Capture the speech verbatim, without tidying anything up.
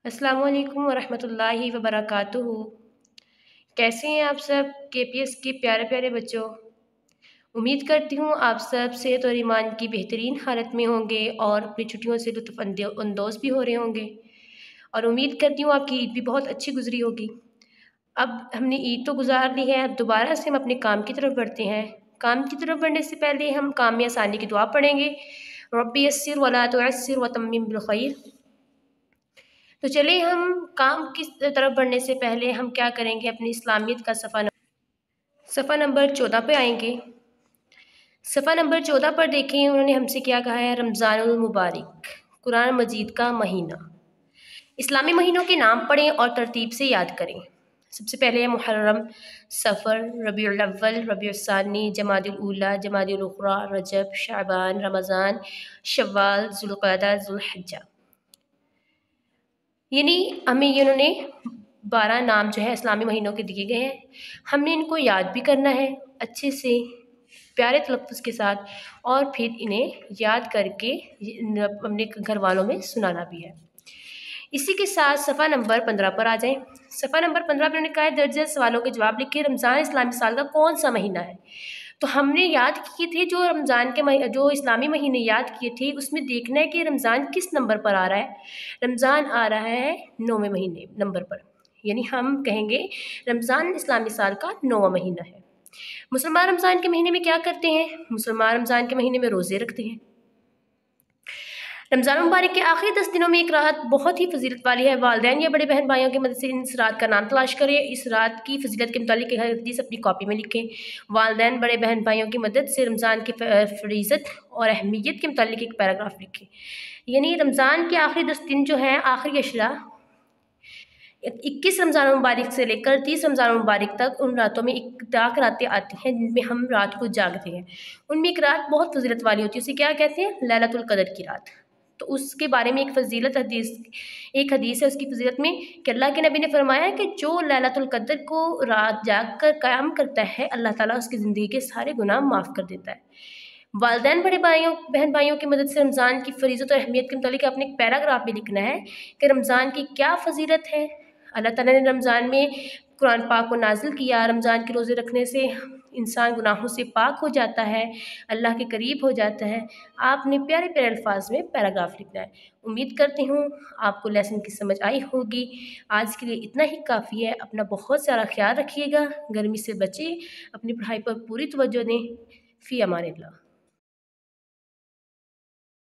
अस्सलामु अलैकुम वरहमतुल्लाहि वबरकातुहू। कैसे हैं आप सब के पी एस के प्यारे प्यारे बच्चों। उम्मीद करती हूँ आप सब सेहत और ईमान की बेहतरीन हालत में होंगे और अपनी छुट्टियों से लुत्फ़ अंदोज़ भी हो रहे होंगे, और उम्मीद करती हूँ आपकी ईद भी बहुत अच्छी गुजरी होगी। अब हमने ईद तो गुजार ली है, अब दोबारा से हम अपने काम की तरफ बढ़ते हैं। काम की तरफ बढ़ने से पहले हम काम में आसानी की दुआ पढ़ेंगे, रब्बी यस्सिर वला तुअस्सिर व तम्मिम बिल खैर। तो चलिए हम काम की तरफ बढ़ने से पहले हम क्या करेंगे, अपनी इस्लामियत का सफ़ा सफ़ा नंबर चौदह पे आएंगे। सफ़ा नंबर चौदह पर देखें उन्होंने हमसे क्या कहा है। रमज़ानुल मुबारक, कुरान मजीद का महीना। इस्लामी महीनों के नाम पढ़ें और तरतीब से याद करें। सबसे पहले है मुहर्रम, सफ़र, रबीउल अव्वल, रबीउल सानी, जमादुल ऊला, जमादुल उखरा, रजब, शाबान, रमज़ान, शव्वाल, ज़ुल्क़अदा, ज़ुल्हिज्जा। यानी हमें ये उन्होंने बारह नाम जो है इस्लामी महीनों के दिए गए हैं। हमने इनको याद भी करना है अच्छे से प्यारे तलफ़्फ़ुज़ के साथ, और फिर इन्हें याद करके अपने घर वालों में सुनाना भी है। इसी के साथ सफ़ा नंबर पंद्रह पर आ जाएं। सफ़ा नंबर पंद्रह पर उन्होंने कहा है दर्ज सवालों के जवाब लिखे। रमज़ान इस्लामी साल का कौन सा महीना है। तो हमने याद किए थे जो रमज़ान के महीने जो इस्लामी महीने याद किए थे, उसमें देखना है कि रमज़ान किस नंबर पर आ रहा है। रमज़ान आ रहा है नौवें महीने नंबर पर, यानी हम कहेंगे रमज़ान इस्लामी साल का नौवां महीना है। मुसलमान रमज़ान के महीने में क्या करते हैं। मुसलमान रमज़ान के महीने में रोज़े रखते हैं। रमज़ान मुबारक के आखिरी दस दिनों में एक रात बहुत ही फजीलत वाली है। वालिदैन या बड़े बहन भाइयों की मदद से इस रात का नाम तलाश करें। इस रात की फजीलत के मुतालिक एक हदीस अपनी कॉपी में लिखें। वालिदैन बड़े बहन भाइयों की मदद से रमज़ान की फरीज़त और अहमियत के मुतालिक एक पैराग्राफ लिखें। यानी रमज़ान के आखिरी दस दिन जो हैं, आखिरी अशरा इक्कीस रमज़ान मुबारक से लेकर तीस रमज़ान मुबारक तक, उन रातों में इकताक रातें आती हैं जिनमें हम रात को जागते हैं। उनमें एक रात बहुत फजीलत वाली होती है, उसे क्या कहते हैं, लैलतुल क़द्र की रात। तो उसके बारे में एक फजीलत हदीस एक हदीस है उसकी फजीलत में कि अल्लाह के नबी ने फरमाया कि जो लैलतुल क़द्र को रात जाग कर क़याम करता है, अल्लाह ताला उसकी ज़िंदगी के सारे गुनाह माफ़ कर देता है। वालिदैन बड़े भाइयों बहन भाइयों की मदद से रमज़ान की फरीज़त और अहमियत के मुतालिक आपने एक पैराग्राफ भी लिखना है कि रमज़ान की क्या फजीलत है। अल्लाह ताला ने रमज़ान में कुरान पाक को नाजिल किया। रमज़ान के रोज़े रखने से इंसान गुनाहों से पाक हो जाता है, अल्लाह के करीब हो जाता है। आपने प्यारे प्यारे अल्फाज में पैराग्राफ लिखना है। उम्मीद करती हूँ आपको लेसन की समझ आई होगी। आज के लिए इतना ही काफ़ी है। अपना बहुत सारा ख्याल रखिएगा, गर्मी से बचें, अपनी पढ़ाई पर पूरी तवज्जो दें। फ़ी अमानिल्लाह।